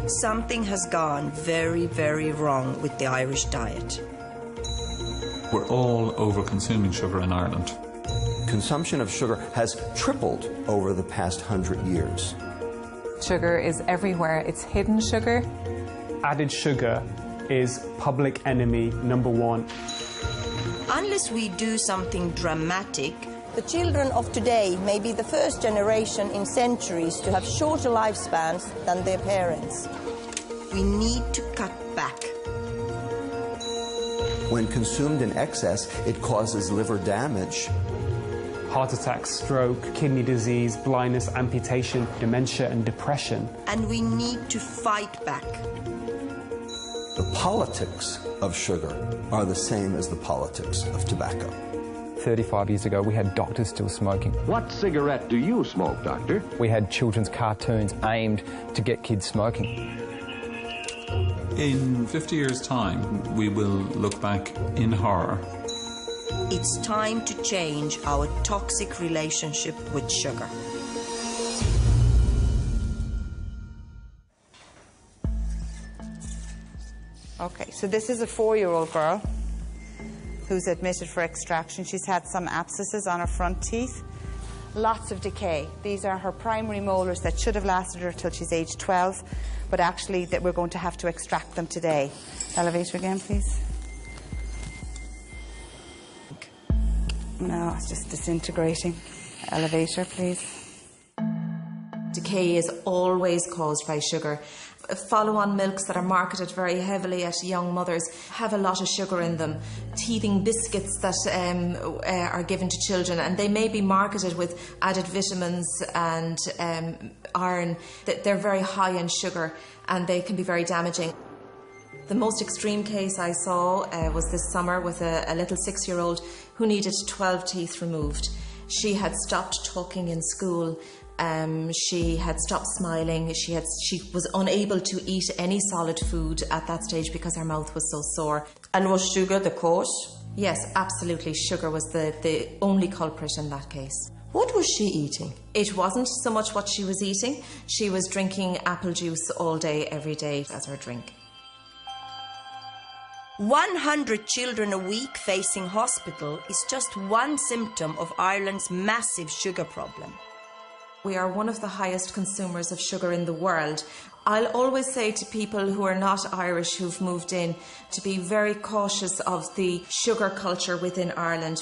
Something has gone very, very wrong with the Irish diet. We're all over-consuming sugar in Ireland. Consumption of sugar has tripled over the past 100 years. Sugar is everywhere. It's hidden sugar. Added sugar is public enemy #1. Unless we do something dramatic, the children of today may be the first generation in centuries to have shorter lifespans than their parents. we need to cut back. When consumed in excess, it causes liver damage. Heart attack, stroke, kidney disease, blindness, amputation, dementia and depression. And we need to fight back. The politics of sugar are the same as the politics of tobacco. 35 years ago, we had doctors still smoking. What cigarette do you smoke, Doctor? We had children's cartoons aimed to get kids smoking. In 50 years' time, we will look back in horror. It's time to change our toxic relationship with sugar. Okay, so this is a 4-year-old girl who's admitted for extraction. She's had some abscesses on her front teeth, lots of decay. These are her primary molars that should have lasted her till she's age 12, but actually that we're going to have to extract them today. Elevator again, please. No, it's just disintegrating. Elevator, please. Decay is always caused by sugar. Follow-on milks that are marketed very heavily at young mothers have a lot of sugar in them. Teething biscuits that are given to children, and they may be marketed with added vitamins and iron. They're very high in sugar and they can be very damaging. The most extreme case I saw was this summer with a little 6-year-old who needed 12 teeth removed. She had stopped talking in school. She had stopped smiling. She was unable to eat any solid food at that stage because her mouth was so sore. And was sugar the cause? Yes, absolutely. Sugar was the only culprit in that case. What was she eating? It wasn't so much what she was eating. She was drinking apple juice all day, every day as her drink. 100 children a week facing hospital is just one symptom of Ireland's massive sugar problem. We are one of the highest consumers of sugar in the world. I'll always say to people who are not Irish who've moved in to be very cautious of the sugar culture within Ireland.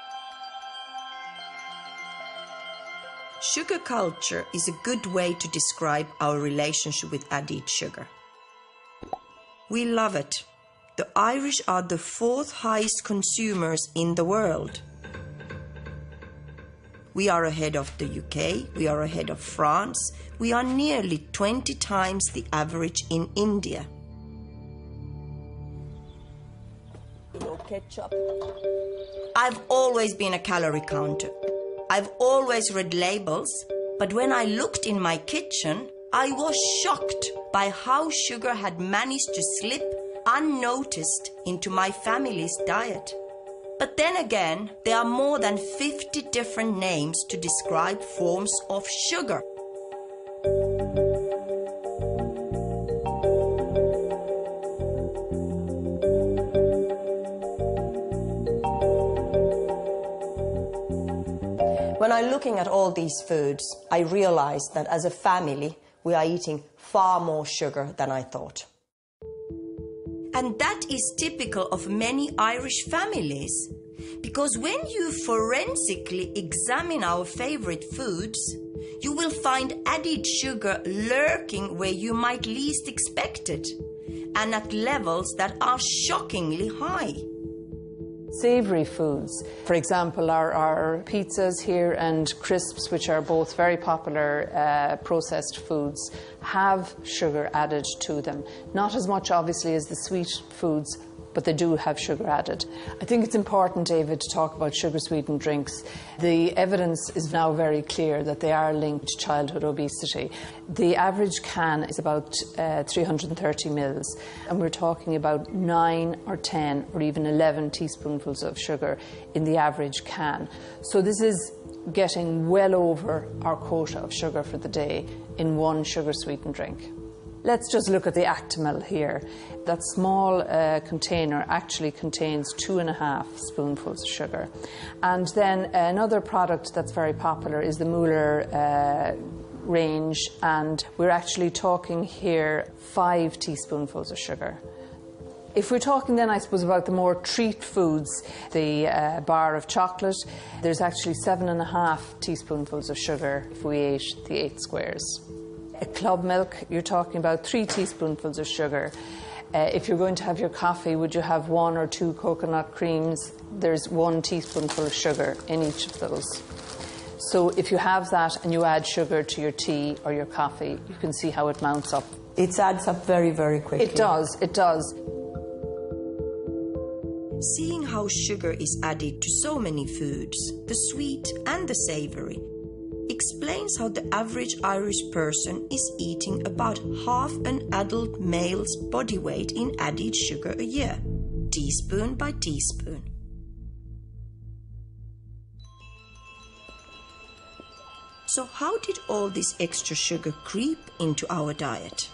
Sugar culture is a good way to describe our relationship with added sugar. We love it. The Irish are the 4th highest consumers in the world. We are ahead of the UK, we are ahead of France, we are nearly 20 times the average in India. Ketchup. I've always been a calorie counter. I've always read labels, but when I looked in my kitchen, I was shocked by how sugar had managed to slip unnoticed into my family's diet. But then again, there are more than 50 different names to describe forms of sugar. When I'm looking at all these foods, I realize that as a family, we are eating far more sugar than I thought. And that is typical of many Irish families. Because when you forensically examine our favorite foods, you will find added sugar lurking where you might least expect it, and at levels that are shockingly high. Savoury foods, for example, our pizzas here and crisps, which are both very popular processed foods, have sugar added to them. Not as much, obviously, as the sweet foods, but they do have sugar added. I think it's important, David, to talk about sugar-sweetened drinks. The evidence is now very clear that they are linked to childhood obesity. The average can is about 330 mils, and we're talking about 9 or 10 or even 11 teaspoonfuls of sugar in the average can. So this is getting well over our quota of sugar for the day in one sugar-sweetened drink. Let's just look at the Actimel here. That small container actually contains 2.5 spoonfuls of sugar. And then another product that's very popular is the Mueller range, and we're actually talking here 5 teaspoonfuls of sugar. If we're talking then, I suppose, about the more treat foods, the bar of chocolate, there's actually 7.5 teaspoonfuls of sugar if we ate the 8 squares. A club milk, you're talking about 3 teaspoonfuls of sugar. If you're going to have your coffee, would you have 1 or 2 coconut creams? There's 1 teaspoonful of sugar in each of those. So if you have that and you add sugar to your tea or your coffee, you can see how it mounts up. It adds up very, very quickly. It does, it does. Seeing how sugar is added to so many foods, the sweet and the savoury, explains how the average Irish person is eating about half an adult male's body weight in added sugar a year, teaspoon by teaspoon. So how did all this extra sugar creep into our diet?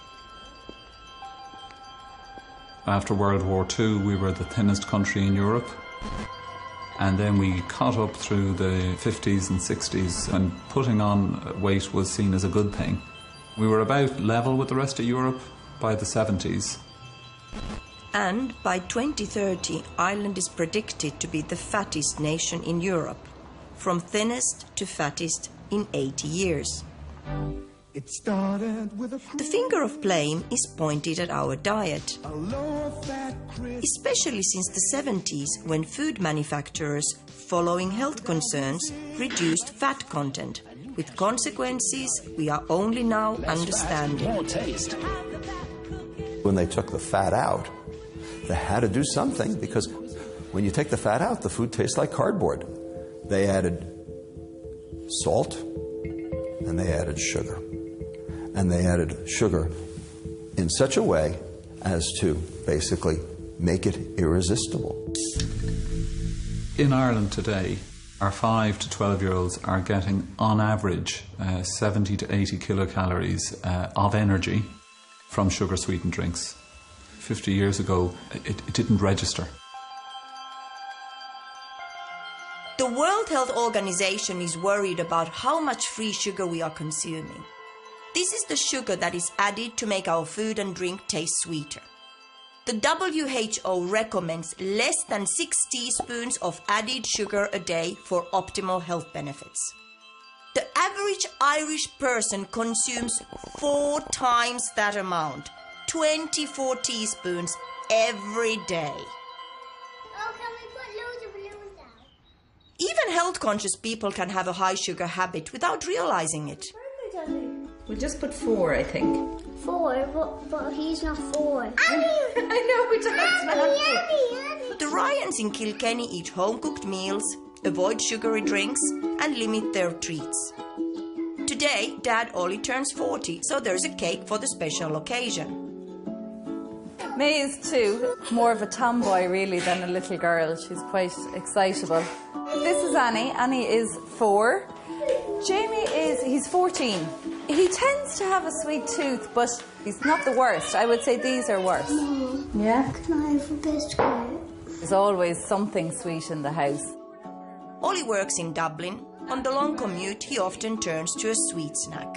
After World War II, we were the thinnest country in Europe. And then we caught up through the 50s and 60s, and putting on weight was seen as a good thing. We were about level with the rest of Europe by the 70s. And by 2030, Ireland is predicted to be the fattest nation in Europe, from thinnest to fattest in 80 years. The finger of blame is pointed at our diet, especially since the 70s, when food manufacturers, following health concerns, reduced fat content, with consequences we are only now understanding. When they took the fat out, they had to do something, because when you take the fat out, the food tastes like cardboard. They added salt and they added sugar. And they added sugar in such a way as to basically make it irresistible. In Ireland today, our 5 to 12-year-olds are getting, on average, 70 to 80 kilocalories of energy from sugar-sweetened drinks. 50 years ago, it didn't register. The World Health Organization is worried about how much free sugar we are consuming. This is the sugar that is added to make our food and drink taste sweeter. The WHO recommends less than 6 teaspoons of added sugar a day for optimal health benefits. The average Irish person consumes 4 times that amount, 24 teaspoons every day. Oh, can we put loads of balloons down? Even health-conscious people can have a high sugar habit without realizing it. We'll just put 4, I think. 4, but he's not 4. Annie! I know, we don't Annie! The Ryans in Kilkenny eat home-cooked meals, avoid sugary drinks, and limit their treats. Today, Dad Ollie turns 40, so there's a cake for the special occasion. May is 2, more of a tomboy really than a little girl. She's quite excitable. This is Annie. Annie is 4. Jamie he's 14. He tends to have a sweet tooth, but he's not the worst. I would say these are worse. Mom, yeah? Can I have a biscuit? There's always something sweet in the house. Ollie works in Dublin. On the long commute, he often turns to a sweet snack.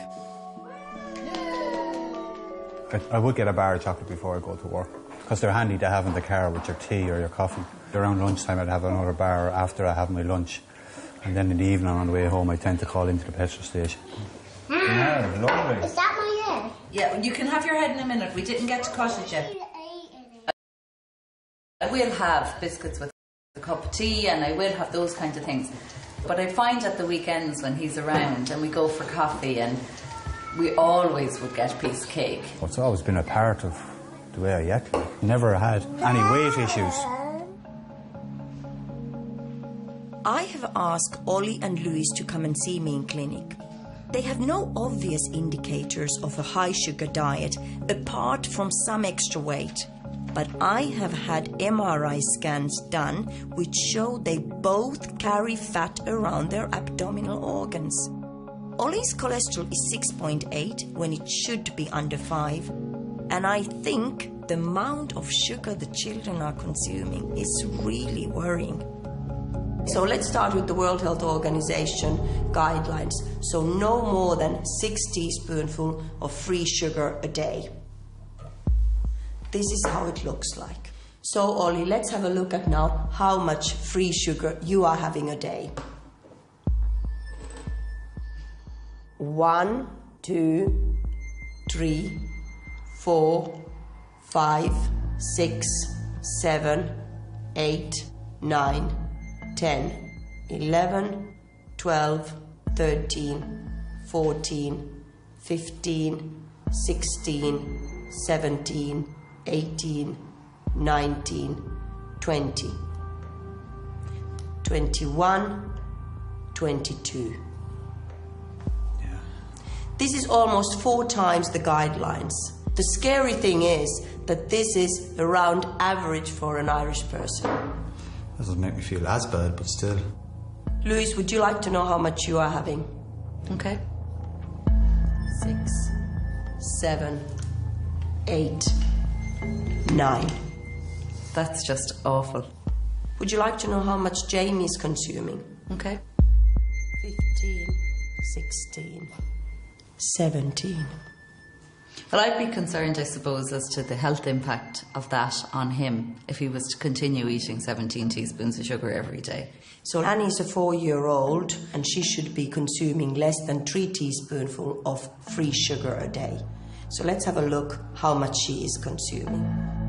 I would get a bar of chocolate before I go to work, because they're handy to have in the car with your tea or your coffee. Around lunchtime I'd have another bar after I have my lunch. And then in the evening on the way home I tend to call into the petrol station. Yeah, lovely. Is that my head? Yeah, you can have your head in a minute. We didn't get to cut it yet. I will have biscuits with a cup of tea, and I will have those kinds of things. But I find at the weekends when he's around and we go for coffee, and we always would get a piece of cake. It's always been a part of the way I eat. Never had any weight issues. I have asked Ollie and Louise to come and see me in clinic. They have no obvious indicators of a high sugar diet apart from some extra weight. But I have had MRI scans done which show they both carry fat around their abdominal organs. Ollie's cholesterol is 6.8 when it should be under 5. And I think the amount of sugar the children are consuming is really worrying. So let's start with the World Health Organization guidelines. So no more than 6 teaspoonfuls of free sugar a day. This is how it looks like. So Ollie, let's have a look at now how much free sugar you are having a day. 1, 2, 3, 4, 5, 6, 7, 8, 9, 10, 11, 12, 13, 14, 15, 16, 17, 18, 19, 20, 21, 22. This is almost 4 times the guidelines. The scary thing is that this is around average for an Irish person. Doesn't make me feel as bad, but still. Louise, would you like to know how much you are having? Okay. 6, 7, 8, 9. That's just awful. Would you like to know how much Jamie is consuming? Okay. 15, 16, 17. Well, I'd be concerned, I suppose, as to the health impact of that on him if he was to continue eating 17 teaspoons of sugar every day. So Annie's a 4-year-old and she should be consuming less than 3 teaspoonfuls of free sugar a day. So let's have a look how much she is consuming.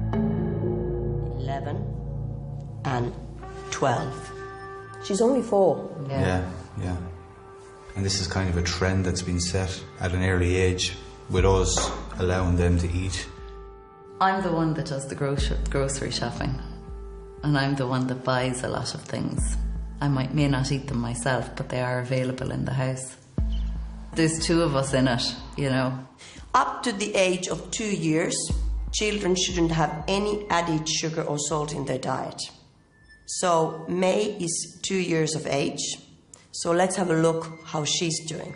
11 and 12. She's only 4. Yeah. And this is kind of a trend that's been set at an early age, with us allowing them to eat. I'm the one that does the grocery shopping, and I'm the one that buys a lot of things. I may not eat them myself, but they are available in the house. There's 2 of us in it, you know. Up to the age of 2 years, children shouldn't have any added sugar or salt in their diet. So May is 2 years of age. So let's have a look how she's doing.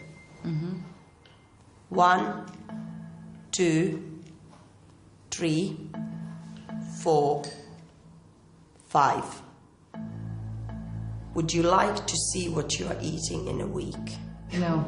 1, 2, 3, 4, 5. Would you like to see what you are eating in a week? No.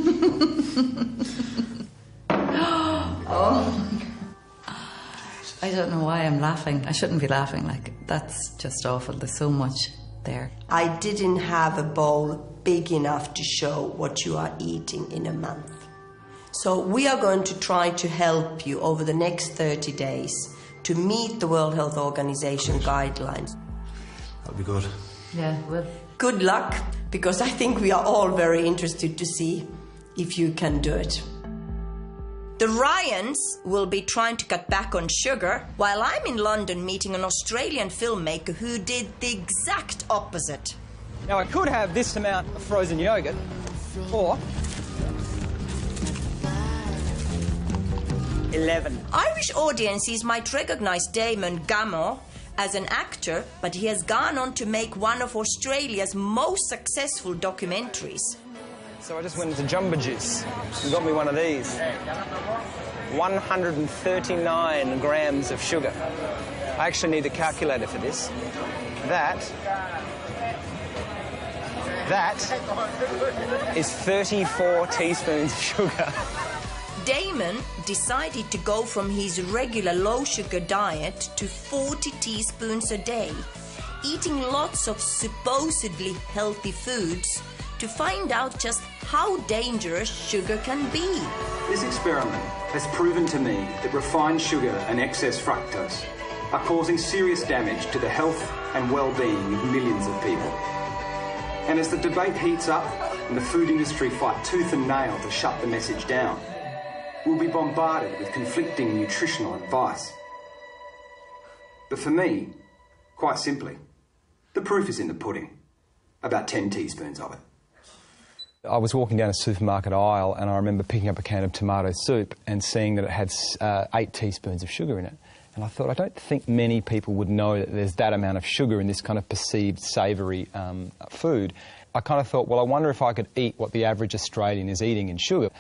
Oh. I don't know why I'm laughing. I shouldn't be laughing. Like, that's just awful. There's so much there. I didn't have a bowl big enough to show what you are eating in a month. So we are going to try to help you over the next 30 days to meet the World Health Organization guidelines. That'll be good. Yeah, well. Good luck, because I think we are all very interested to see if you can do it. The Ryans will be trying to cut back on sugar, while I'm in London meeting an Australian filmmaker who did the exact opposite. Now, I could have this amount of frozen yogurt, or 11. Irish audiences might recognise Damon Gammon as an actor, but he has gone on to make one of Australia's most successful documentaries. So I just went into Jumbo Juice and got me one of these. 139 grams of sugar. I actually need a calculator for this. That is 34 teaspoons of sugar. Damon decided to go from his regular low-sugar diet to 40 teaspoons a day, eating lots of supposedly healthy foods to find out just how dangerous sugar can be. This experiment has proven to me that refined sugar and excess fructose are causing serious damage to the health and well-being of millions of people. And as the debate heats up and the food industry fight tooth and nail to shut the message down, we'll be bombarded with conflicting nutritional advice. But for me, quite simply, the proof is in the pudding. About 10 teaspoons of it. I was walking down a supermarket aisle and I remember picking up a can of tomato soup and seeing that it had 8 teaspoons of sugar in it. And I thought, I don't think many people would know that there's that amount of sugar in this kind of perceived savoury food. I kind of thought, well, I wonder if I could eat what the average Australian is eating in sugar.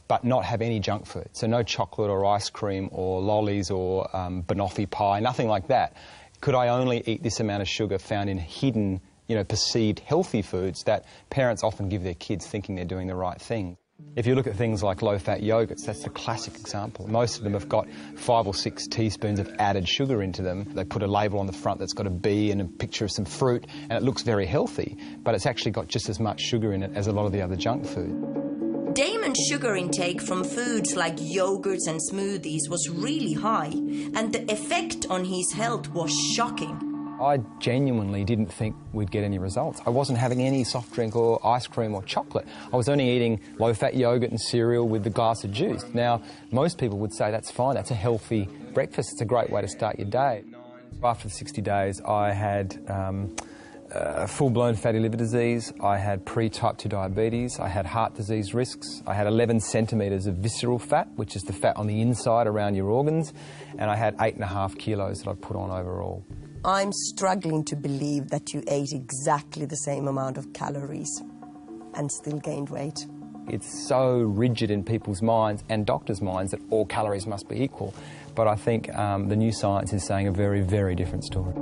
but not have any junk food. So no chocolate or ice cream or lollies or banoffee pie, nothing like that. Could I only eat this amount of sugar found in hidden, perceived healthy foods that parents often give their kids thinking they're doing the right thing? If you look at things like low-fat yogurts, that's the classic example. Most of them have got 5 or 6 teaspoons of added sugar into them. They put a label on the front that's got a bee and a picture of some fruit, and it looks very healthy, but it's actually got just as much sugar in it as a lot of the other junk food. Damon's sugar intake from foods like yogurts and smoothies was really high, and the effect on his health was shocking. I genuinely didn't think we'd get any results. I wasn't having any soft drink or ice cream or chocolate. I was only eating low-fat yogurt and cereal with the glass of juice. Now, most people would say that's fine, that's a healthy breakfast, it's a great way to start your day. After the 60 days, I had full-blown fatty liver disease, I had pre-type 2 diabetes, I had heart disease risks, I had 11 centimetres of visceral fat, which is the fat on the inside around your organs, and I had 8.5 kilos that I'd put on overall. I'm struggling to believe that you ate exactly the same amount of calories and still gained weight. It's so rigid in people's minds and doctors' minds that all calories must be equal. But I think the new science is saying a very, very different story.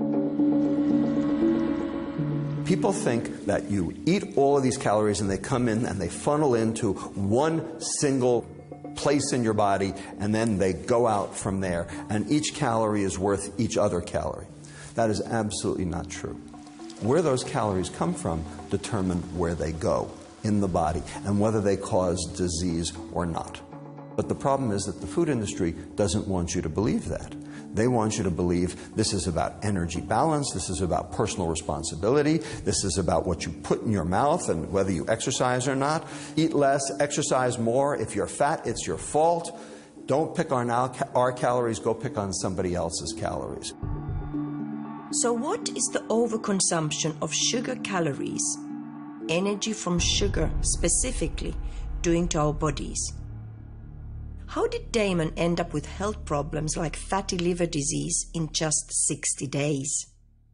People think that you eat all of these calories and they come in and they funnel into one single place in your body, and then they go out from there, and each calorie is worth each other calorie. That is absolutely not true. Where those calories come from determine where they go in the body and whether they cause disease or not. But the problem is that the food industry doesn't want you to believe that. They want you to believe this is about energy balance, this is about personal responsibility, this is about what you put in your mouth and whether you exercise or not. Eat less, exercise more. If you're fat, it's your fault. Don't pick on our calories, go pick on somebody else's calories. So what is the overconsumption of sugar calories, energy from sugar specifically, doing to our bodies? How did Damon end up with health problems like fatty liver disease in just 60 days?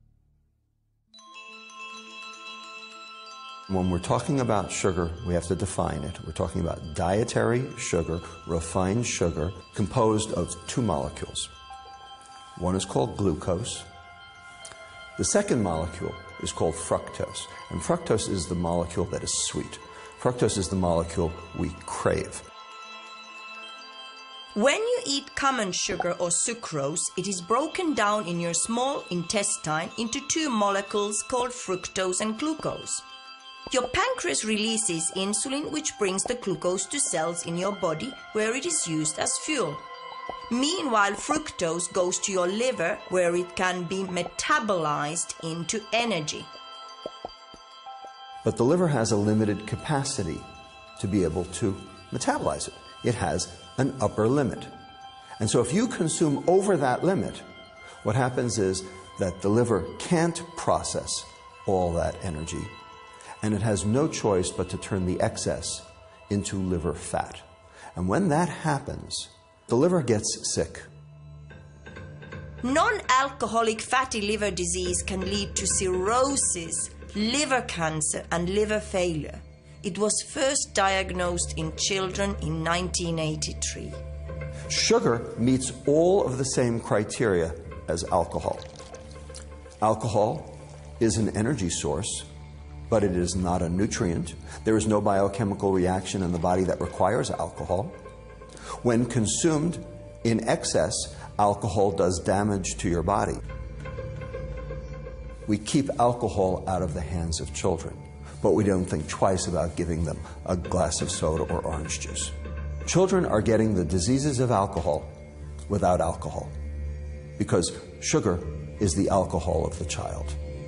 When we're talking about sugar, we have to define it. We're talking about dietary sugar, refined sugar, composed of 2 molecules. One is called glucose. The second molecule is called fructose, and fructose is the molecule that is sweet. Fructose is the molecule we crave. When you eat common sugar or sucrose, it is broken down in your small intestine into 2 molecules called fructose and glucose. Your pancreas releases insulin, which brings the glucose to cells in your body where it is used as fuel. Meanwhile, fructose goes to your liver where it can be metabolized into energy. But the liver has a limited capacity to be able to metabolize it. It has an upper limit. And so if you consume over that limit, what happens is that the liver can't process all that energy, and it has no choice but to turn the excess into liver fat. And when that happens, the liver gets sick. Non-alcoholic fatty liver disease can lead to cirrhosis, liver cancer, and liver failure. It was first diagnosed in children in 1983. Sugar meets all of the same criteria as alcohol. Alcohol is an energy source, but it is not a nutrient. There is no biochemical reaction in the body that requires alcohol. When consumed in excess, alcohol does damage to your body. We keep alcohol out of the hands of children, but we don't think twice about giving them a glass of soda or orange juice. Children are getting the diseases of alcohol without alcohol, because sugar is the alcohol of the child.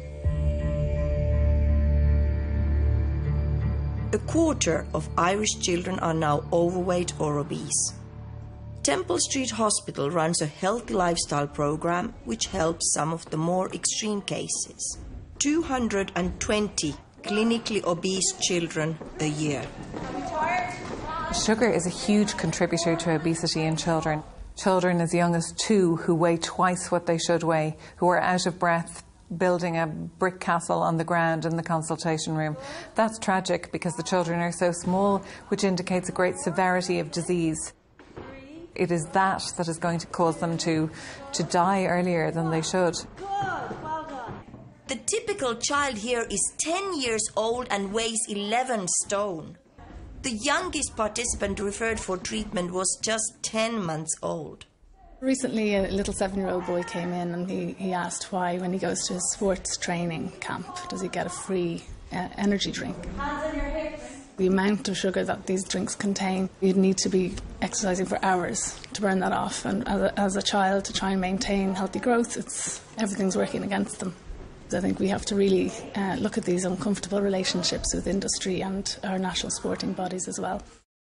A quarter of Irish children are now overweight or obese. Temple Street Hospital runs a healthy lifestyle program which helps some of the more extreme cases. 220 clinically obese children a year. Sugar is a huge contributor to obesity in children. Children as young as 2 who weigh twice what they should weigh, who are out of breath building a brick castle on the ground in the consultation room. That's tragic because the children are so small, which indicates a great severity of disease. It is that is going to cause them to die earlier than they should. The typical child here is 10 years old and weighs 11 stone. The youngest participant referred for treatment was just 10 months old. Recently, a little 7-year-old boy came in and he asked why, when he goes to his sports training camp, does he get a free energy drink. Hands on your hips. The amount of sugar that these drinks contain, you'd need to be exercising for hours to burn that off. And as a child, to try and maintain healthy growth, everything's working against them. I think we have to really look at these uncomfortable relationships with industry and our national sporting bodies as well.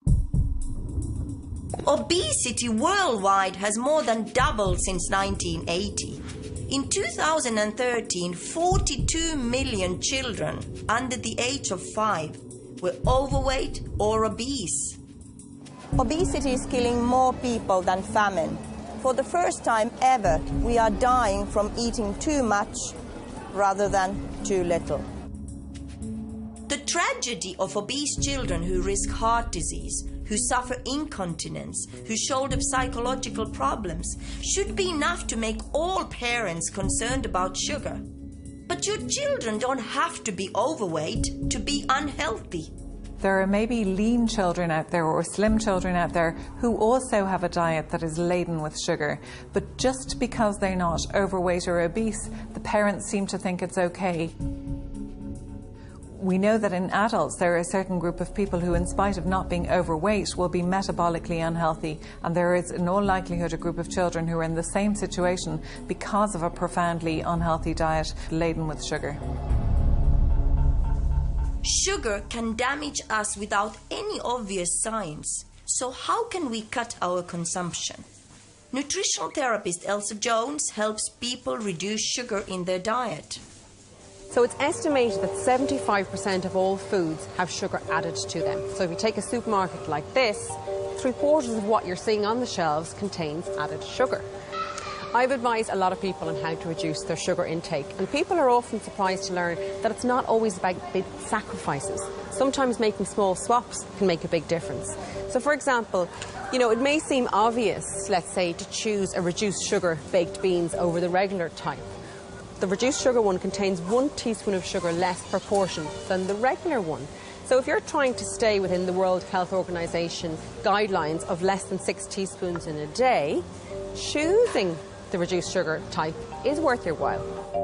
Obesity worldwide has more than doubled since 1980. In 2013, 42 million children under the age of 5 were overweight or obese. Obesity is killing more people than famine. For the first time ever, we are dying from eating too much rather than too little. The tragedy of obese children who risk heart disease, who suffer incontinence, who shoulder psychological problems, should be enough to make all parents concerned about sugar. But your children don't have to be overweight to be unhealthy. There are maybe lean children out there or slim children out there who also have a diet that is laden with sugar. But just because they're not overweight or obese, the parents seem to think it's okay. We know that in adults there are a certain group of people who, in spite of not being overweight, will be metabolically unhealthy, and there is in all likelihood a group of children who are in the same situation because of a profoundly unhealthy diet laden with sugar. Sugar can damage us without any obvious signs. So how can we cut our consumption? Nutritional therapist Elsa Jones helps people reduce sugar in their diet. So it's estimated that 75% of all foods have sugar added to them. So if you take a supermarket like this, 3/4 of what you're seeing on the shelves contains added sugar. I've advised a lot of people on how to reduce their sugar intake, and people are often surprised to learn that it's not always about big sacrifices. Sometimes making small swaps can make a big difference. So for example, it may seem obvious, let's say, to choose a reduced sugar baked beans over the regular type. The reduced sugar one contains 1 teaspoon of sugar less per portion than the regular one. So if you're trying to stay within the World Health Organization guidelines of less than 6 teaspoons in a day, choosing the reduced sugar type is worth your while.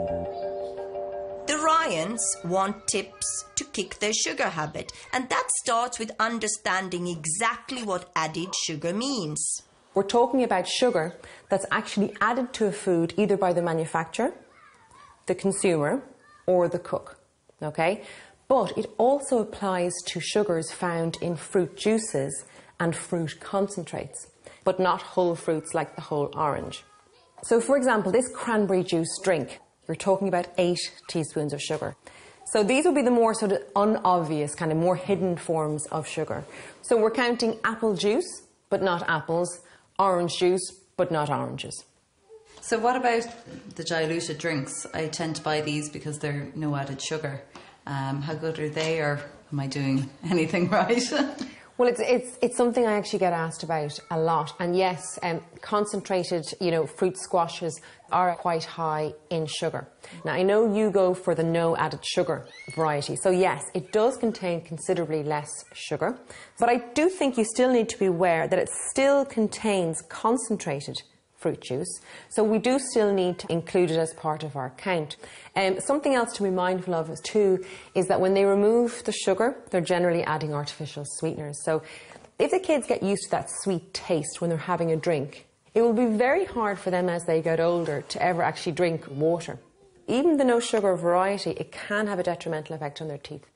The Ryans want tips to kick their sugar habit, and that starts with understanding exactly what added sugar means. We're talking about sugar that's actually added to a food either by the manufacturer, the consumer, or the cook, okay? But it also applies to sugars found in fruit juices and fruit concentrates, but not whole fruits like the whole orange. So for example, this cranberry juice drink, we're talking about 8 teaspoons of sugar. So these will be the more sort of unobvious, kind of more hidden forms of sugar. So we're counting apple juice, but not apples, orange juice, but not oranges. So what about the diluted drinks? I tend to buy these because they're no added sugar. How good are they, or am I doing anything right? Well, it's something I actually get asked about a lot. And yes, concentrated, fruit squashes are quite high in sugar. Now, I know you go for the no added sugar variety. So yes, it does contain considerably less sugar. But I do think you still need to be aware that it still contains concentrated fruit juice. So we do still need to include it as part of our count. Something else to be mindful of too is that when they remove the sugar, they're generally adding artificial sweeteners. So if the kids get used to that sweet taste when they're having a drink, it will be very hard for them as they get older to ever actually drink water. Even the no sugar variety, it can have a detrimental effect on their teeth.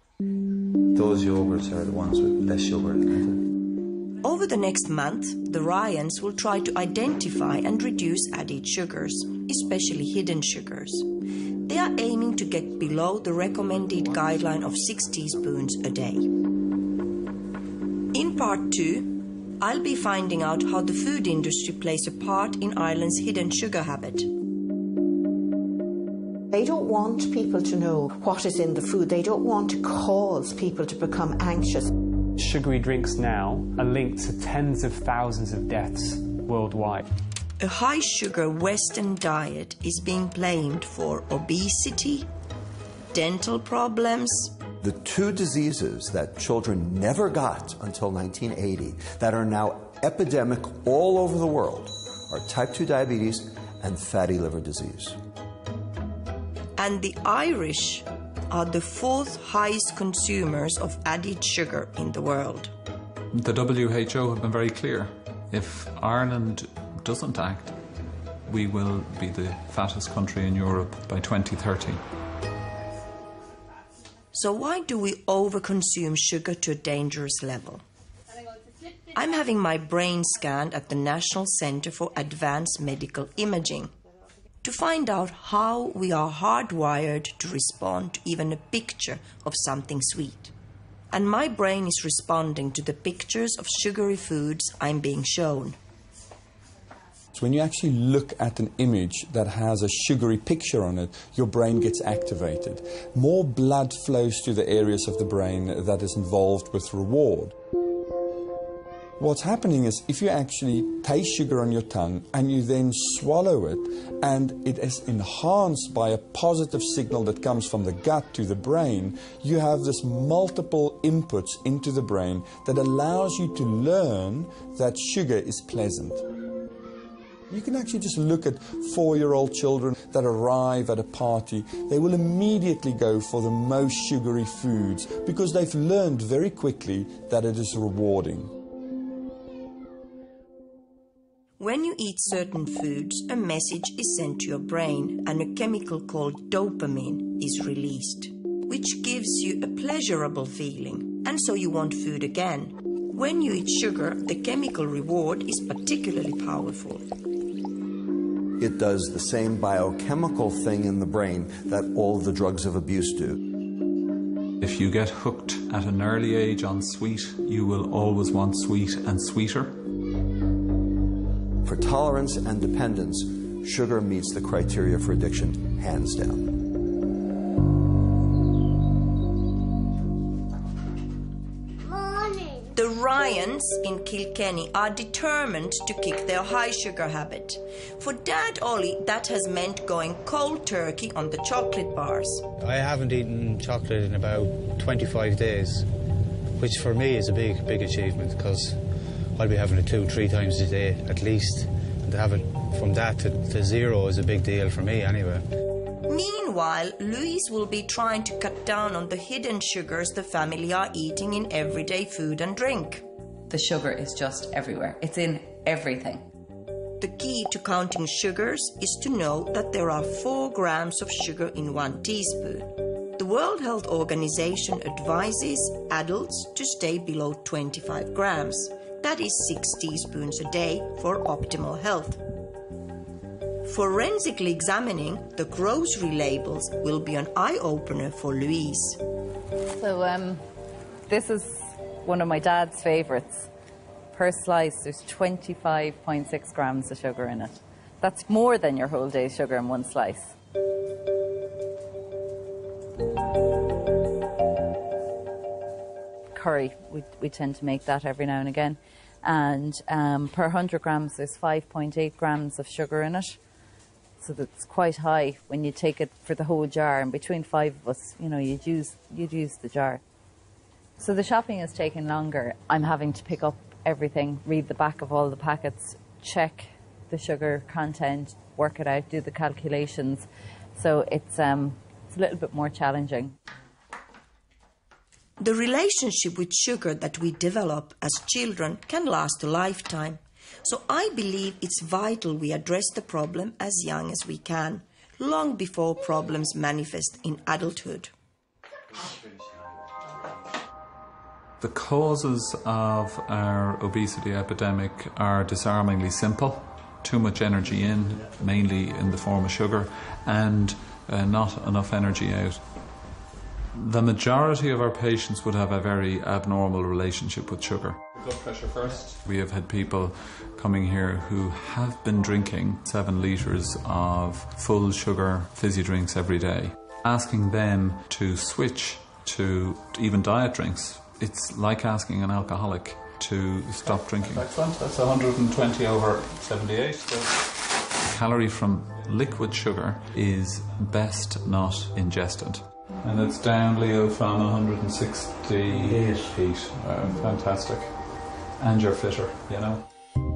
Those yogurts are the ones with less sugar in it. Over the next month, the Ryans will try to identify and reduce added sugars, especially hidden sugars. They are aiming to get below the recommended guideline of 6 teaspoons a day. In part 2, I'll be finding out how the food industry plays a part in Ireland's hidden sugar habit. They don't want people to know what is in the food. They don't want to cause people to become anxious. Sugary drinks now are linked to tens of thousands of deaths worldwide. A high-sugar Western diet is being blamed for obesity, dental problems. The two diseases that children never got until 1980 that are now epidemic all over the world are type 2 diabetes and fatty liver disease. And the Irish are the fourth highest consumers of added sugar in the world. The WHO have been very clear. If Ireland doesn't act, we will be the fattest country in Europe by 2030. So why do we overconsume sugar to a dangerous level? I'm having my brain scanned at the National Centre for Advanced Medical Imaging to find out how we are hardwired to respond to even a picture of something sweet. And my brain is responding to the pictures of sugary foods I'm being shown. So when you actually look at an image that has a sugary picture on it, your brain gets activated. More blood flows to the areas of the brain that is involved with reward. What's happening is if you actually taste sugar on your tongue and you then swallow it and it is enhanced by a positive signal that comes from the gut to the brain, you have this multiple inputs into the brain that allows you to learn that sugar is pleasant. You can actually just look at 4-year-old children that arrive at a party. They will immediately go for the most sugary foods because they've learned very quickly that it is rewarding. When you eat certain foods, a message is sent to your brain and a chemical called dopamine is released, which gives you a pleasurable feeling, and so you want food again. When you eat sugar, the chemical reward is particularly powerful. It does the same biochemical thing in the brain that all the drugs of abuse do. If you get hooked at an early age on sweet, you will always want sweet and sweeter. For tolerance and dependence, sugar meets the criteria for addiction, hands down. The Ryans in Kilkenny are determined to kick their high sugar habit. For Dad Ollie, that has meant going cold turkey on the chocolate bars. I haven't eaten chocolate in about 25 days, which for me is a big achievement because I'll be having it 2-3 times a day at least. And to have it from that to zero is a big deal for me anyway. Meanwhile, Louise will be trying to cut down on the hidden sugars the family are eating in everyday food and drink. The sugar is just everywhere. It's in everything. The key to counting sugars is to know that there are 4 grams of sugar in 1 teaspoon. The World Health Organization advises adults to stay below 25 grams. That is 6 teaspoons a day for optimal health. Forensically examining the grocery labels will be an eye-opener for Louise. So this is one of my dad's favourites. Per slice, there's 25.6 grams of sugar in it. That's more than your whole day's sugar in one slice. Curry, we tend to make that every now and again. And per 100 grams, there's 5.8 grams of sugar in it. So that's quite high when you take it for the whole jar. And between 5 of us, you know, you'd use the jar. So the shopping is taking longer. I'm having to pick up everything, read the back of all the packets, check the sugar content, work it out, do the calculations. So it's a little bit more challenging. The relationship with sugar that we develop as children can last a lifetime. So I believe it's vital we address the problem as young as we can, long before problems manifest in adulthood. The causes of our obesity epidemic are disarmingly simple. Too much energy in, mainly in the form of sugar, and not enough energy out. The majority of our patients would have a very abnormal relationship with sugar. Blood pressure first. We have had people coming here who have been drinking 7 litres of full sugar fizzy drinks every day. Asking them to switch to even diet drinks, it's like asking an alcoholic to stop drinking. Back front, that's 120 over 78. So. Calorie from liquid sugar is best not ingested. And it's down, Leo, from 168 feet. Fantastic. And you're fitter, you know.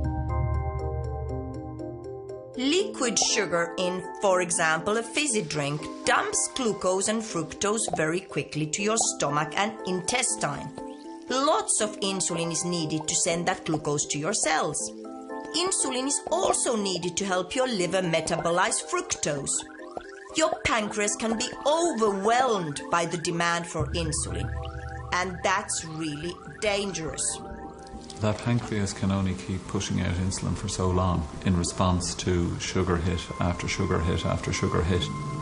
Liquid sugar in, for example, a fizzy drink dumps glucose and fructose very quickly to your stomach and intestine. Lots of insulin is needed to send that glucose to your cells. Insulin is also needed to help your liver metabolize fructose. Your pancreas can be overwhelmed by the demand for insulin, and that's really dangerous. That pancreas can only keep pushing out insulin for so long in response to sugar hit after sugar hit after sugar hit.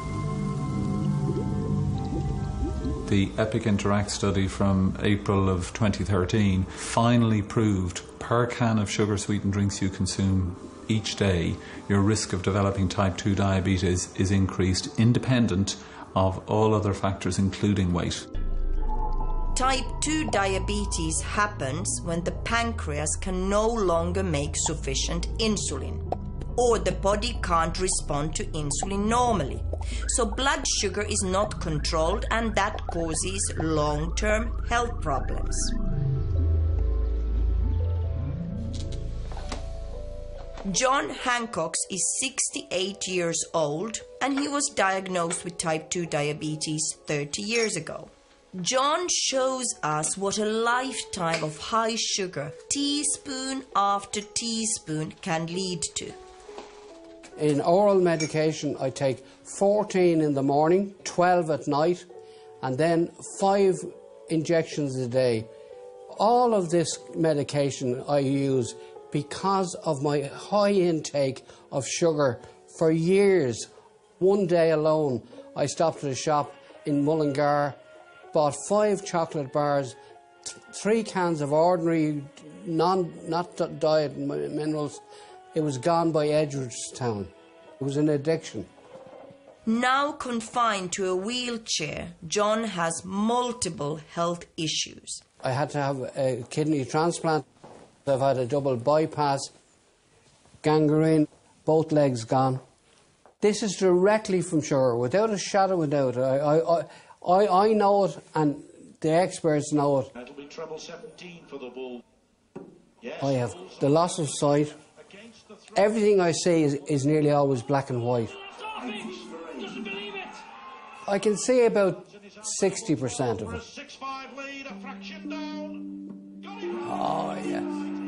The EPIC Interact study from April of 2013 finally proved per can of sugar-sweetened drinks you consume each day, your risk of developing type 2 diabetes is increased independent of all other factors, including weight. Type 2 diabetes happens when the pancreas can no longer make sufficient insulin, or the body can't respond to insulin normally. So blood sugar is not controlled, and that causes long-term health problems. John Hancock is 68 years old, and he was diagnosed with type 2 diabetes 30 years ago. John shows us what a lifetime of high sugar, teaspoon after teaspoon, can lead to. In oral medication, I take 14 in the morning, 12 at night, and then 5 injections a day. All of this medication I use because of my high intake of sugar for years. One day alone, I stopped at a shop in Mullingar, bought 5 chocolate bars, 3 cans of ordinary, not diet minerals. It was gone by Edgeworthstown. It was an addiction. Now confined to a wheelchair, John has multiple health issues. I had to have a kidney transplant. I've had a double bypass, gangrene, both legs gone. This is directly from sugar, without a shadow of doubt. I know it, and the experts know it. That'll be treble 17 for the bull. Yes, I have the loss of sight. Everything I see is nearly always black and white. I can see about 60% of it. Oh, yeah.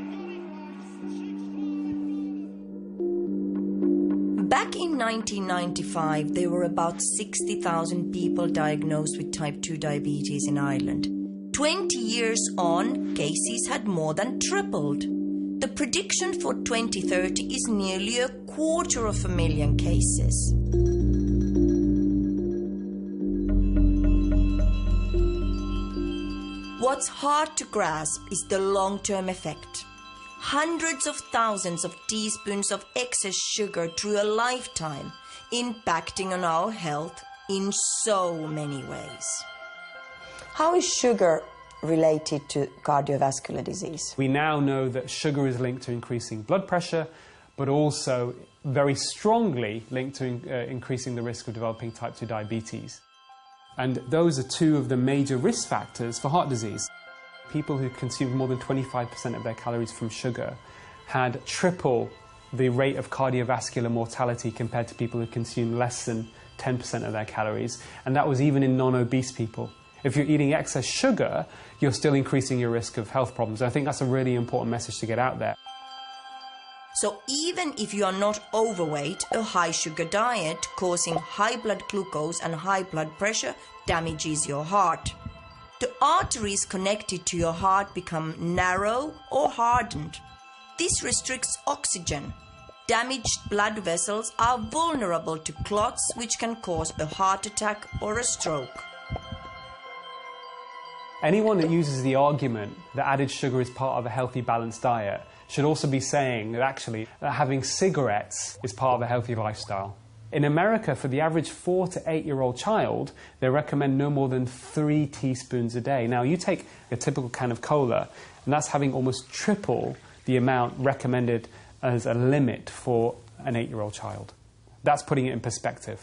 Back in 1995, there were about 60,000 people diagnosed with type 2 diabetes in Ireland. 20 years on, cases had more than tripled. The prediction for 2030 is nearly 250,000 cases. What's hard to grasp is the long-term effect. Hundreds of thousands of teaspoons of excess sugar through a lifetime, impacting on our health in so many ways. How is sugar related to cardiovascular disease? We now know that sugar is linked to increasing blood pressure, but also very strongly linked to increasing the risk of developing type 2 diabetes. And those are 2 of the major risk factors for heart disease. People who consumed more than 25% of their calories from sugar had triple the rate of cardiovascular mortality compared to people who consumed less than 10% of their calories, and that was even in non-obese people. If you're eating excess sugar, you're still increasing your risk of health problems. I think that's a really important message to get out there. So even if you are not overweight, a high sugar diet causing high blood glucose and high blood pressure damages your heart. The arteries connected to your heart become narrow or hardened. This restricts oxygen. Damaged blood vessels are vulnerable to clots, which can cause a heart attack or a stroke. Anyone that uses the argument that added sugar is part of a healthy, balanced diet should also be saying that actually having cigarettes is part of a healthy lifestyle. In America, for the average 4 to 8-year-old child, they recommend no more than 3 teaspoons a day. Now, you take a typical can of cola, and that's having almost triple the amount recommended as a limit for an 8-year-old child. That's putting it in perspective.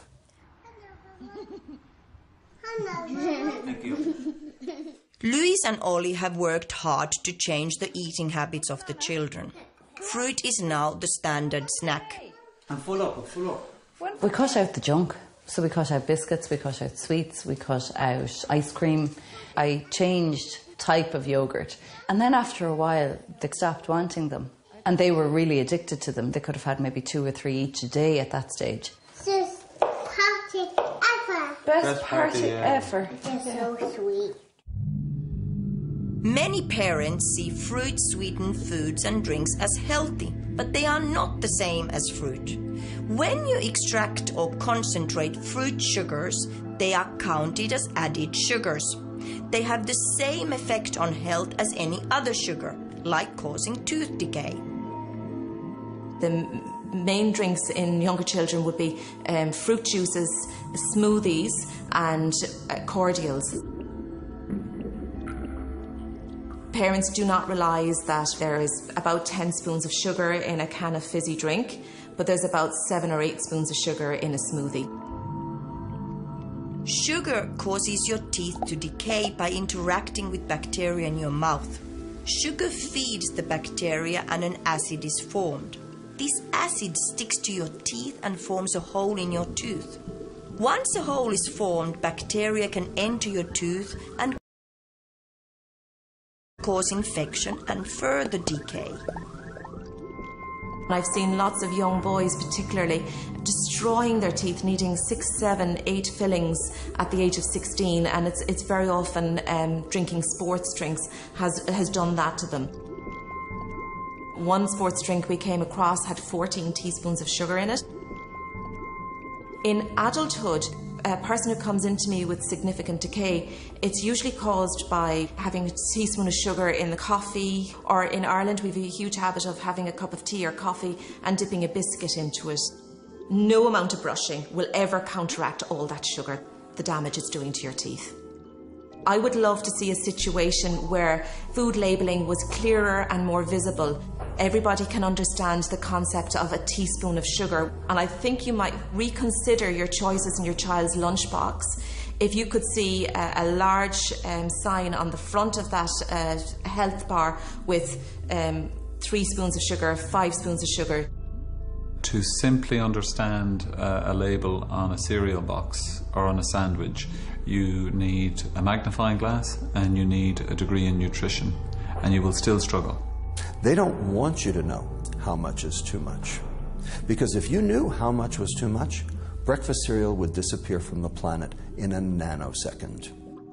Thank you. Louise and Ollie have worked hard to change the eating habits of the children. Fruit is now the standard snack. I'm full up. We cut out the junk. So we cut out biscuits, we cut out sweets, we cut out ice cream. I changed type of yoghurt. And then after a while, they stopped wanting them. And they were really addicted to them. They could have had maybe 2 or 3 each a day at that stage. Best party ever. Best party ever. It's so sweet. Many parents see fruit-sweetened foods and drinks as healthy, but they are not the same as fruit. When you extract or concentrate fruit sugars, they are counted as added sugars. They have the same effect on health as any other sugar, like causing tooth decay. The main drinks in younger children would be fruit juices, smoothies and cordials. Parents do not realise that there is about 10 spoons of sugar in a can of fizzy drink, but there's about 7 or 8 spoons of sugar in a smoothie. Sugar causes your teeth to decay by interacting with bacteria in your mouth. Sugar feeds the bacteria and an acid is formed. This acid sticks to your teeth and forms a hole in your tooth. Once a hole is formed, bacteria can enter your tooth and cause infection and further decay. I've seen lots of young boys particularly destroying their teeth, needing 6, 7, 8 fillings at the age of 16, and it's very often drinking sports drinks has done that to them. One sports drink we came across had 14 teaspoons of sugar in it. In adulthood, a person who comes into me with significant decay, it's usually caused by having a teaspoon of sugar in the coffee, or in Ireland we have a huge habit of having a cup of tea or coffee and dipping a biscuit into it. No amount of brushing will ever counteract all that sugar, the damage it's doing to your teeth. I would love to see a situation where food labelling was clearer and more visible. Everybody can understand the concept of a teaspoon of sugar, and I think you might reconsider your choices in your child's lunchbox if you could see a large sign on the front of that health bar with 3 spoons of sugar, 5 spoons of sugar. To simply understand a label on a cereal box or on a sandwich, you need a magnifying glass and you need a degree in nutrition, and you will still struggle. They don't want you to know how much is too much. Because if you knew how much was too much, breakfast cereal would disappear from the planet in a nanosecond.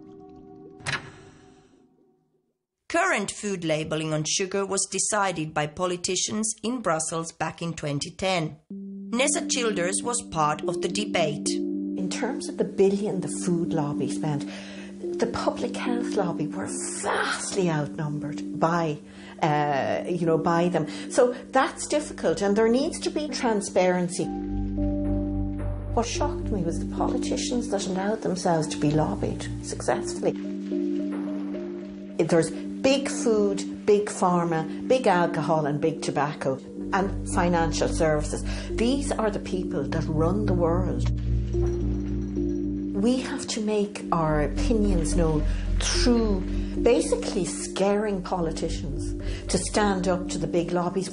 Current food labelling on sugar was decided by politicians in Brussels back in 2010. Nessa Childers was part of the debate. In terms of the billion the food lobby spent, the public health lobby were vastly outnumbered by them. So that's difficult, and there needs to be transparency. What shocked me was the politicians that allowed themselves to be lobbied successfully. There's big food, big pharma, big alcohol and big tobacco, and financial services. These are the people that run the world. We have to make our opinions known through basically scaring politicians to stand up to the big lobbies.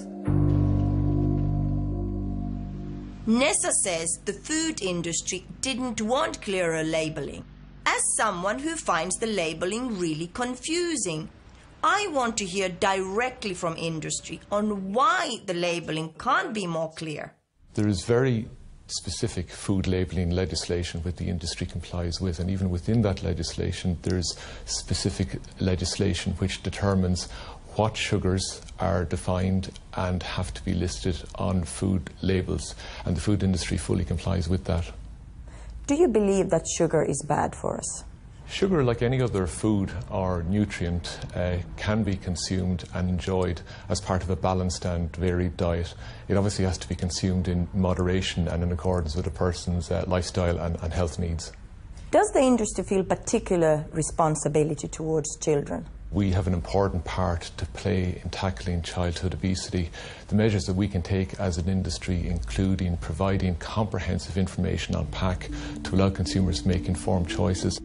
Nessa says the food industry didn't want clearer labelling. As someone who finds the labelling really confusing, I want to hear directly from industry on why the labelling can't be more clear. There is very specific food labelling legislation which the industry complies with, and even within that legislation there's specific legislation which determines what sugars are defined and have to be listed on food labels, and the food industry fully complies with that. Do you believe that sugar is bad for us? Sugar, like any other food or nutrient, can be consumed and enjoyed as part of a balanced and varied diet. It obviously has to be consumed in moderation and in accordance with a person's lifestyle and health needs. Does the industry feel particular responsibility towards children? We have an important part to play in tackling childhood obesity. The measures that we can take as an industry including providing comprehensive information on pack to allow consumers to make informed choices.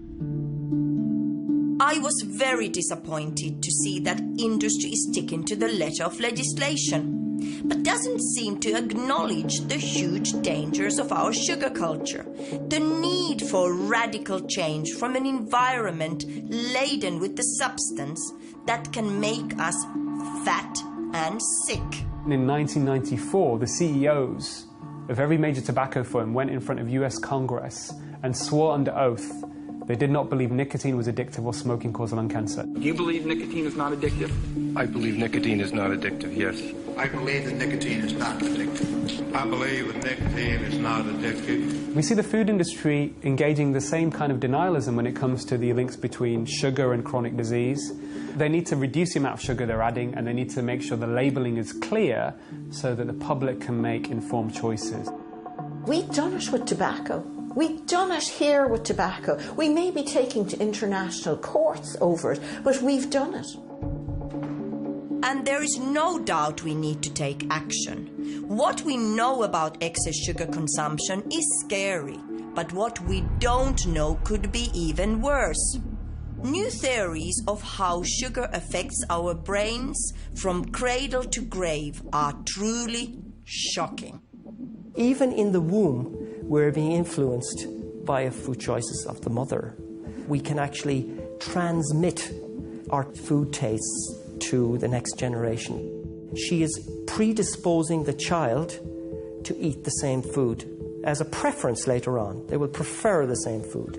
I was very disappointed to see that industry is sticking to the letter of legislation, but doesn't seem to acknowledge the huge dangers of our sugar culture, the need for radical change from an environment laden with the substance that can make us fat and sick. In 1994, the CEOs of every major tobacco firm went in front of US Congress and swore under oath they did not believe nicotine was addictive or smoking caused lung cancer. Do you believe nicotine is not addictive? I believe nicotine is not addictive, yes. I believe that nicotine is not addictive. I believe that nicotine is not addictive. We see the food industry engaging the same kind of denialism when it comes to the links between sugar and chronic disease. They need to reduce the amount of sugar they're adding, and they need to make sure the labelling is clear so that the public can make informed choices. We've done it with tobacco. We've done it here with tobacco. We may be taking to international courts over it, but we've done it. And there is no doubt we need to take action. What we know about excess sugar consumption is scary, but what we don't know could be even worse. New theories of how sugar affects our brains from cradle to grave are truly shocking. Even in the womb, we're being influenced by food choices of the mother. We can actually transmit our food tastes to the next generation. She is predisposing the child to eat the same food as a preference later on. They will prefer the same food.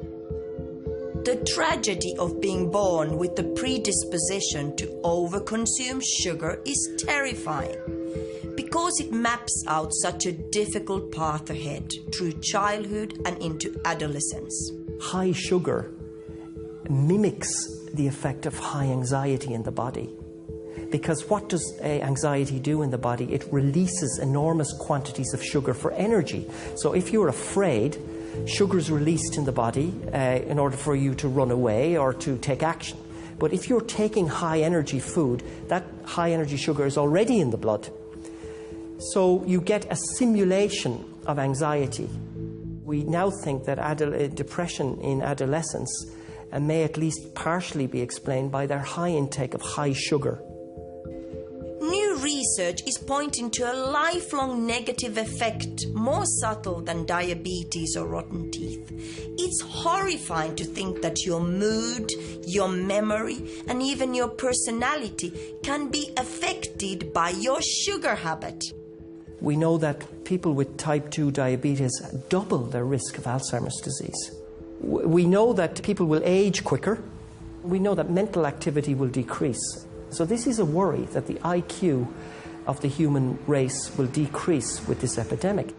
The tragedy of being born with the predisposition to overconsume sugar is terrifying, because it maps out such a difficult path ahead through childhood and into adolescence. High sugar mimics the effect of high anxiety in the body. Because what does anxiety do in the body? It releases enormous quantities of sugar for energy. So if you're afraid, sugar is released in the body in order for you to run away or to take action. But if you're taking high energy food, that high energy sugar is already in the blood. So you get a simulation of anxiety. We now think that depression in adolescents may at least partially be explained by their high intake of high sugar. New research is pointing to a lifelong negative effect, more subtle than diabetes or rotten teeth. It's horrifying to think that your mood, your memory, and even your personality can be affected by your sugar habit. We know that people with type 2 diabetes double their risk of Alzheimer's disease. We know that people will age quicker. We know that mental activity will decrease. So this is a worry that the IQ of the human race will decrease with this epidemic.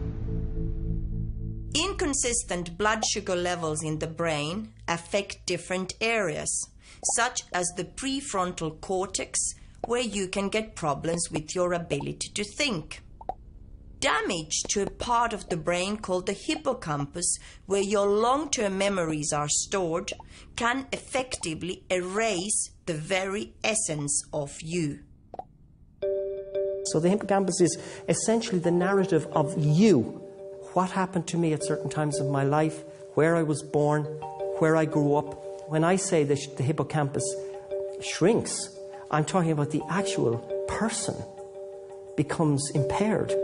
Inconsistent blood sugar levels in the brain affect different areas, such as the prefrontal cortex, where you can get problems with your ability to think. Damage to a part of the brain called the hippocampus, where your long-term memories are stored, can effectively erase the very essence of you. So the hippocampus is essentially the narrative of you. What happened to me at certain times of my life, where I was born, where I grew up. When I say that the hippocampus shrinks, I'm talking about the actual person becomes impaired.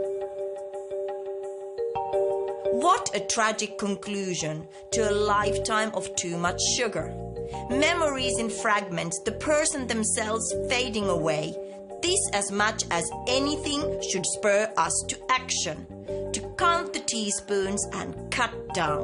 What a tragic conclusion to a lifetime of too much sugar. Memories in fragments, the person themselves fading away. This, as much as anything, should spur us to action, to count the teaspoons and cut down.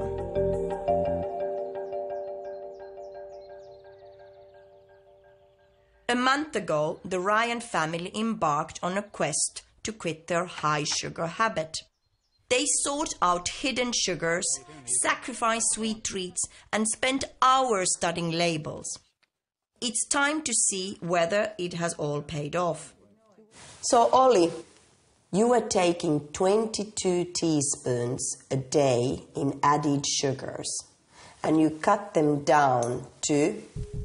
A month ago, the Ryan family embarked on a quest to quit their high sugar habit. They sought out hidden sugars, sacrificed sweet treats, and spent hours studying labels. It's time to see whether it has all paid off. So, Ollie, you were taking 22 teaspoons a day in added sugars, and you cut them down to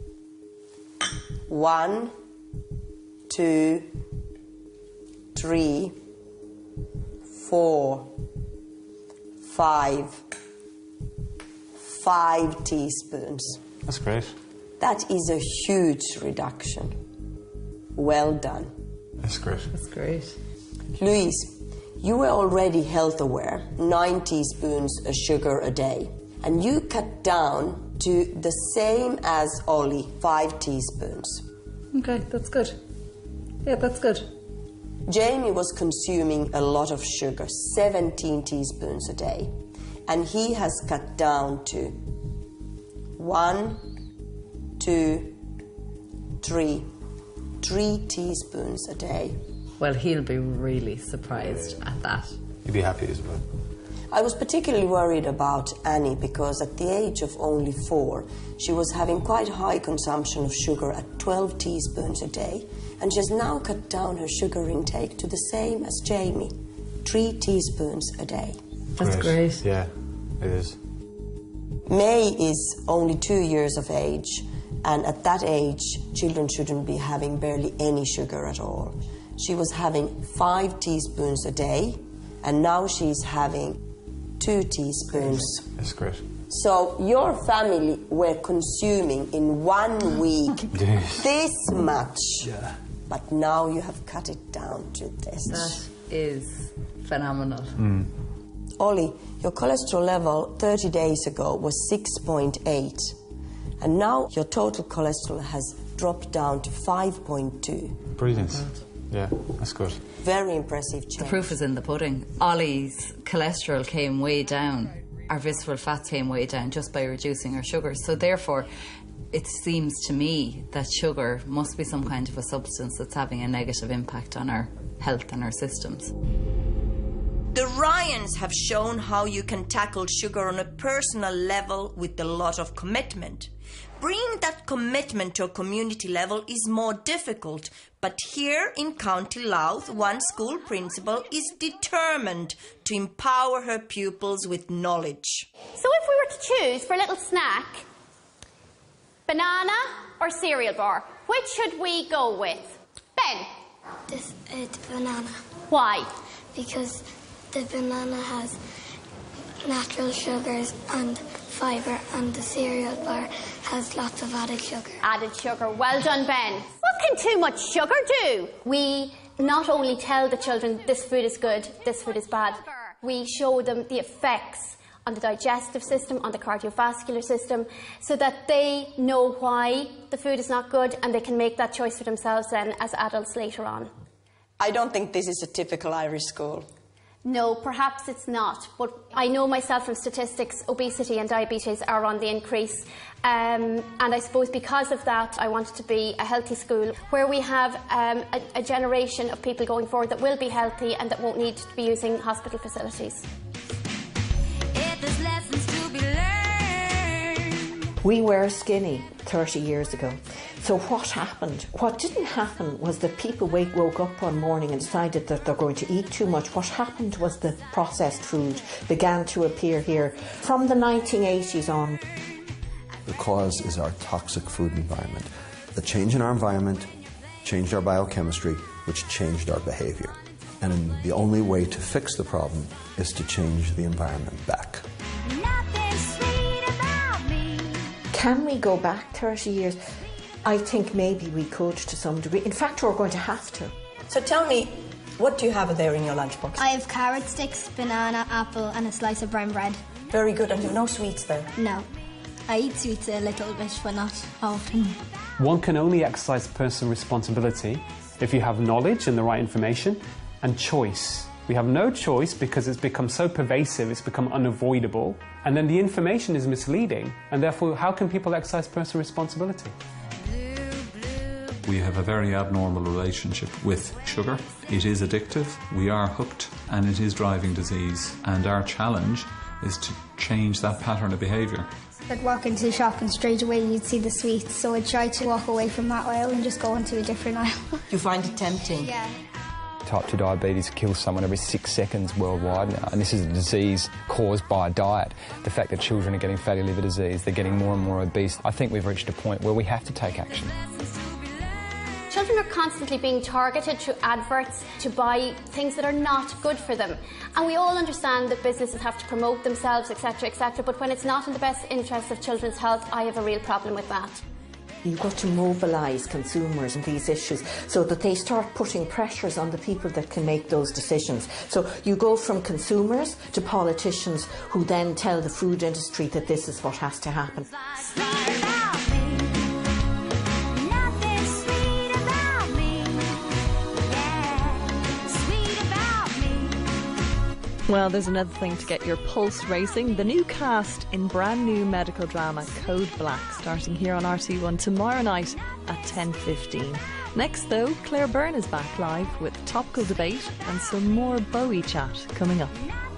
1, 2, 3, 4, 5 teaspoons. That's great. That is a huge reduction. Well done. That's great. That's great. Louise, you were already health aware, 9 teaspoons of sugar a day, and you cut down to the same as Ollie, 5 teaspoons. Okay, that's good. Yeah, that's good. Jamie was consuming a lot of sugar, 17 teaspoons a day, and he has cut down to 1, 2, 3 teaspoons a day. Well, he'll be really surprised at that. You'd be happy as well. I was particularly worried about Annie because at the age of only 4, she was having quite high consumption of sugar at 12 teaspoons a day, and she has now cut down her sugar intake to the same as Jamie, 3 teaspoons a day. That's great. Yeah, it is. May is only 2 years of age, and at that age, children shouldn't be having barely any sugar at all. She was having 5 teaspoons a day, and now she's having 2 teaspoons. That's great. So your family were consuming in 1 week this much, but now you have cut it down to this. That is phenomenal. Ollie, your cholesterol level 30 days ago was 6.8, and now your total cholesterol has dropped down to 5.2. Brilliant. Yeah, that's good. Very impressive change. The proof is in the pudding. Ollie's cholesterol came way down. Our visceral fat came way down just by reducing our sugars. So therefore, it seems to me that sugar must be some kind of a substance that's having a negative impact on our health and our systems. The Ryans have shown how you can tackle sugar on a personal level with a lot of commitment. Bringing that commitment to a community level is more difficult, but here in County Louth, one school principal is determined to empower her pupils with knowledge. So if we were to choose for a little snack, banana or cereal bar, which should we go with? Ben? It's banana. Why? Because the banana has natural sugars and fibre, and the cereal bar has lots of added sugar. Added sugar. Well done, Ben. What can too much sugar do? We not only tell the children this food is good, this food is bad, we show them the effects on the digestive system, on the cardiovascular system, so that they know why the food is not good and they can make that choice for themselves then as adults later on. I don't think this is a typical Irish school. No, perhaps it's not, but I know myself from statistics, obesity and diabetes are on the increase. And I suppose because of that, I want it to be a healthy school where we have a generation of people going forward that will be healthy and that won't need to be using hospital facilities. We were skinny 30 years ago. So what happened? What didn't happen was that people woke up one morning and decided that they're going to eat too much. What happened was the processed food began to appear here from the 1980s on. The cause is our toxic food environment. The change in our environment changed our biochemistry, which changed our behavior. And the only way to fix the problem is to change the environment back. Can we go back 30 years? I think maybe we could to some degree. In fact, we're going to have to. So tell me, what do you have there in your lunchbox? I have carrot sticks, banana, apple and a slice of brown bread. Very good, and you have no sweets there? No. I eat sweets a little bit, but not often. One can only exercise personal responsibility if you have knowledge and the right information, and choice. We have no choice because it's become so pervasive, it's become unavoidable, and then the information is misleading, and therefore how can people exercise personal responsibility? We have a very abnormal relationship with sugar. It is addictive, we are hooked, and it is driving disease. And our challenge is to change that pattern of behaviour. I'd walk into the shop and straight away you'd see the sweets, so I'd try to walk away from that aisle and just go into a different aisle. You find it tempting? Yeah. Type 2 diabetes kills someone every 6 seconds worldwide now, and this is a disease caused by a diet. The fact that children are getting fatty liver disease, they're getting more and more obese, I think we've reached a point where we have to take action. Children are constantly being targeted through adverts to buy things that are not good for them. And we all understand that businesses have to promote themselves, etc., but when it's not in the best interest of children's health, I have a real problem with that. You've got to mobilise consumers in these issues so that they start putting pressures on the people that can make those decisions. So you go from consumers to politicians who then tell the food industry that this is what has to happen. Well, there's another thing to get your pulse racing. The new cast in brand new medical drama Code Black, starting here on RTE ONE tomorrow night at 10:15. Next, though, Claire Byrne is back live with topical debate and some more Bowie chat coming up.